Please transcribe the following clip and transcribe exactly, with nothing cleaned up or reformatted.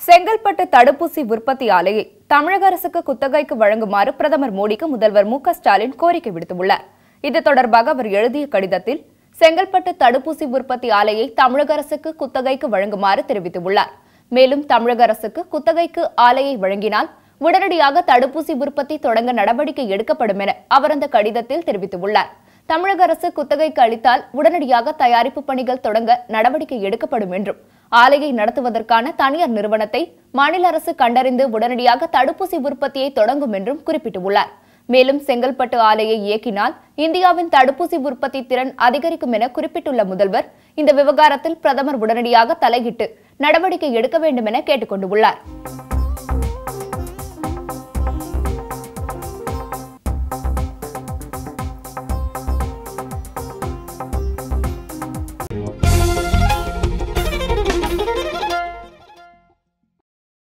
செங்கல்பட்டு தடுப்பூசி உற்பத்தி ஆலையை தமிழக அரசுக்கு குத்தகைக்கு வழங்குமாறு பிரதமர் மோடிக்கு முதல்வர் மு க ஸ்டாலின் கோரிக்கை விடுத்துள்ளார். இது தொடர்பாக அவர் எழுதிய கடிதத்தில் செங்கல்பட்டு தடுப்பூசி உற்பத்தி ஆலையை தமிழக அரசுக்கு குத்தகைக்கு வழங்குமாறு தெரிவித்துள்ளார். மேலும் தமிழக அரசுக்கு குத்தகைக்கு ஆலையை வழங்கினால் உடனடியாக தடுப்பூசி உற்பத்தி தொடங்க நடவடிக்கை எடுக்கப்படும் என அவர் அந்த கடிதத்தில் தெரிவித்துள்ளார். தமிழக அரசு குத்தகைக்கு அளித்தால் உடனடியாக தயாரிப்பு பணிகள் தொடங்க நடவடிக்கை எடுக்கப்படும் என்றும் ஆலையை நடத்துவதற்கான தனியார் நிறுவனத்தை மாநில அரசு கண்டறிந்து உடனடியாக தடுப்பூசி உற்பத்தியை தொடங்கும் என்றும் குறிப்பிட்டுள்ளார். மேலும் செங்கல்பட்டு ஆலையை இயக்கினால் இந்தியாவின் தடுப்பூசி உற்பத்தி திறன் அதிகரிக்கும் என குறிப்பிட்டுள்ள முதல்வர் இந்த விவகாரத்தில் பிரதமர் உடனடியாக தலையிட்டு நடவடிக்கை எடுக்க வேண்டும் என கேட்டுக் கொண்டுள்ளார்.